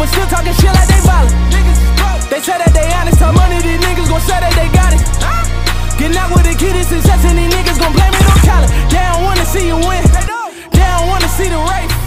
but still talking shit like they ballin'. They say that they honest, talk money, these niggas gon' say that they got it. Getting out with the kid is success and these niggas gon' blame it on Colin. They don't wanna see you win, they don't wanna see the race.